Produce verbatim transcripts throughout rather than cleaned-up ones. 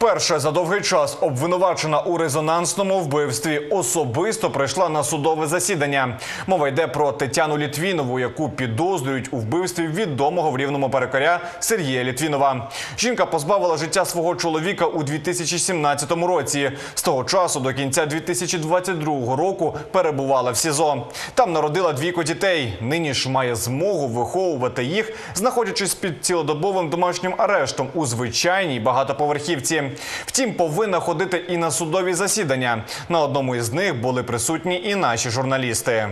Вперше за довгий час обвинувачена у резонансному вбивстві особисто прийшла на судове засідання. Мова йде про Тетяну Літвінову, яку підозрюють у вбивстві відомого в Рівному перукаря Сергія Літвінова. Жінка позбавила життя свого чоловіка у дві тисячі сімнадцятому році. З того часу до кінця дві тисячі двадцять другого року перебувала в СІЗО. Там народила двійко дітей. Нині ж має змогу виховувати їх, знаходячись під цілодобовим домашнім арештом у звичайній багатоповерхівці. Втім, повинна ходити і на судові засідання. На одному із них були присутні і наші журналісти.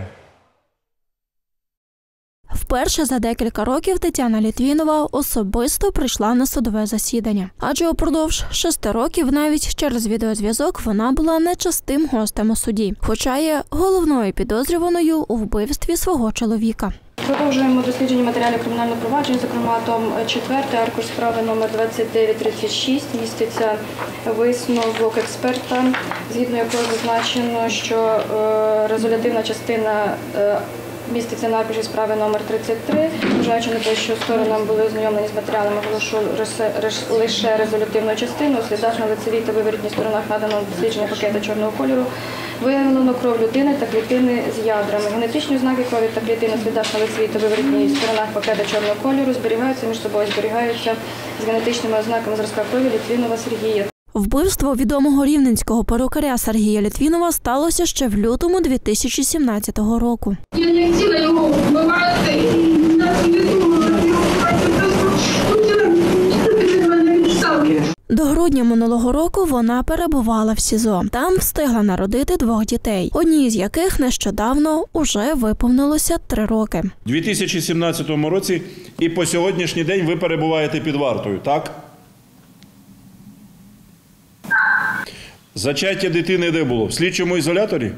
Вперше за декілька років Тетяна Літвінова особисто прийшла на судове засідання. Адже упродовж шести років навіть через відеозв'язок вона була нечастим гостем у суді, хоча є головною підозрюваною у вбивстві свого чоловіка. Продовжуємо дослідження матеріалів кримінального провадження, зокрема том четвертий, аркуш справи номер двадцять дев'ять тридцять шість, міститься висновок експерта, згідно якого зазначено, що резолютивна частина міститься на аркуші справи номер тридцять три, вважаючи на те, що сторонам були ознайомлені з матеріалами, оголошу лише резолютивну частину, у слідах на лицевій та виворітній сторонах надано дослідження пакета чорного кольору, виявлено кров людини та клітини з ядрами. Генетичні ознаки крові та клітини у слідах на лицевій та виворітній сторонах пакета чорного кольору зберігаються між собою, зберігаються з генетичними ознаками зразка крові Літвінова Сергія. Вбивство відомого рівненського перукаря Сергія Літвінова сталося ще в лютому дві тисячі сімнадцятого року. Я не хотіла його вбивати, і нас не думала, До грудня минулого року вона перебувала в СІЗО. Там встигла народити двох дітей, одній з яких нещодавно уже виповнилося три роки. У дві тисячі сімнадцятому році і по сьогоднішній день ви перебуваєте під вартою, так? Зачаття дитини де було? В слідчому ізоляторі?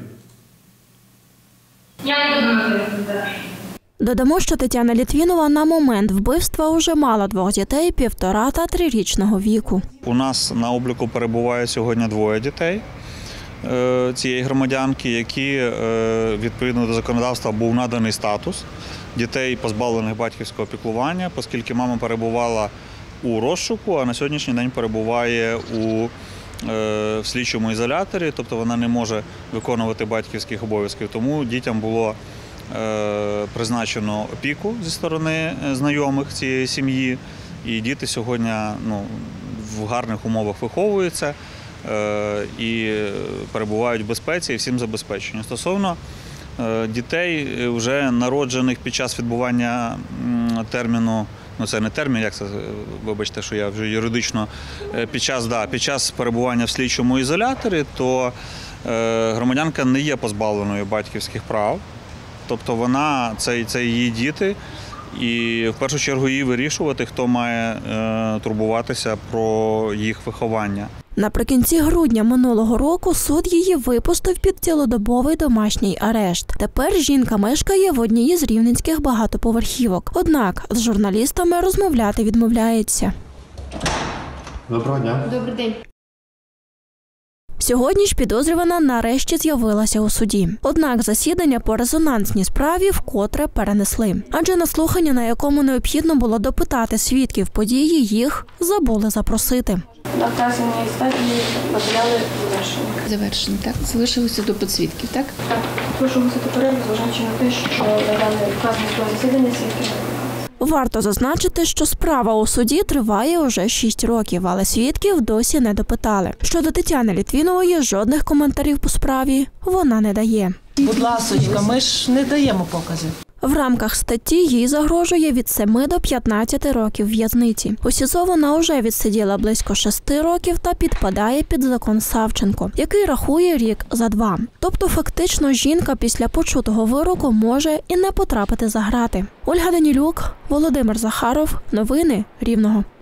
Я не знаю. Додамо, що Тетяна Літвінова на момент вбивства вже мала двох дітей півтора та трирічного віку. У нас на обліку перебуває сьогодні двоє дітей цієї громадянки, які відповідно до законодавства був наданий статус дітей, позбавлених батьківського піклування, оскільки мама перебувала у розшуку, а на сьогоднішній день перебуває у в слідчому ізоляторі, тобто вона не може виконувати батьківських обов'язків. Тому дітям було призначено опіку зі сторони знайомих цієї сім'ї, і діти сьогодні ну, в гарних умовах виховуються і перебувають в безпеці і всім забезпечені. Стосовно дітей, вже народжених під час відбування терміну, ну це не термін, як це, вибачте, що я вже юридично, під час, да, під час перебування в слідчому ізоляторі, то е, громадянка не є позбавленою батьківських прав, тобто вона, це, це її діти, і в першу чергу їй вирішувати, хто має е, турбуватися про їх виховання. Наприкінці грудня минулого року суд її випустив під цілодобовий домашній арешт. Тепер жінка мешкає в одній із рівненських багатоповерхівок. Однак з журналістами розмовляти відмовляється. Доброго дня. Добрий день. Сьогодні ж підозрювана нарешті з'явилася у суді. Однак засідання по резонансній справі вкотре перенесли. Адже на слухання, на якому необхідно було допитати свідків події, їх забули запросити. На вказаній стадії матеріали завершені. Завершені, так? Залишилося допит свідків, так? Так. Прошу оголосити перерву, зважаючи на те, що на дане вказане засідання свідків. Варто зазначити, що справа у суді триває уже шість років, але свідків досі не допитали. Щодо Тетяни Літвінової, жодних коментарів по справі вона не дає. Будь ласочка, ми ж не даємо показів. В рамках статті їй загрожує від семи до п'ятнадцяти років в'язниці. У СІЗО вона вже відсиділа близько шести років та підпадає під закон Савченко, який рахує рік за два. Тобто фактично жінка після почутого вироку може і не потрапити за грати. Ольга Данілюк, Володимир Захаров. Новини Рівного.